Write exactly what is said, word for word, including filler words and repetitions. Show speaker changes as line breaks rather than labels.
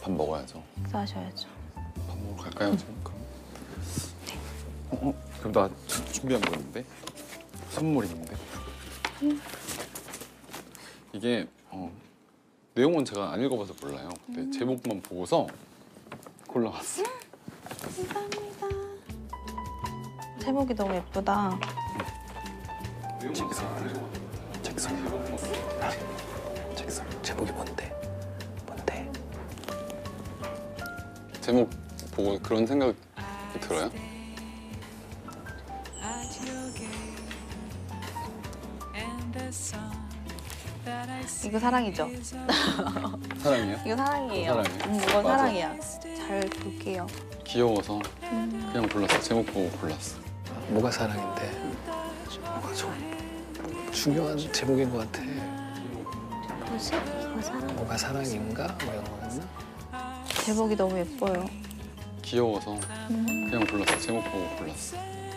밥 먹어야죠.
식사하셔야죠.
밥 먹으러 갈까요, 지금? 그럼? 어, 어, 그럼 나 준비한 거 있는데? 선물 있는데?
음.
이게 어, 내용은 제가 안 읽어봐서 몰라요. 근데
음.
제목만 보고서 골라왔어요.
감사합니다. 제목이 너무 예쁘다.
책상. 책상. 책상. 제목이 뭔데? 뭔데?
제목 보고 그런 생각이 들어요?
이거 사랑이죠?
사랑이요?
이거 사랑이에요.
이거 사랑이에요?
음, 이건
맞아.
사랑이야. 잘 볼게요.
귀여워서
음.
그냥 골랐어. 제목 보고 골랐어.
뭐가 사랑인데? 뭐가 좀 중요한 제목인 것 같아.
뭐지? 이거 사랑?
뭐가 사랑인가? 뭐 이런 거였나?
제목이 너무 예뻐요.
귀여워서
음.
그냥 골랐어. 제목 보고 골랐어.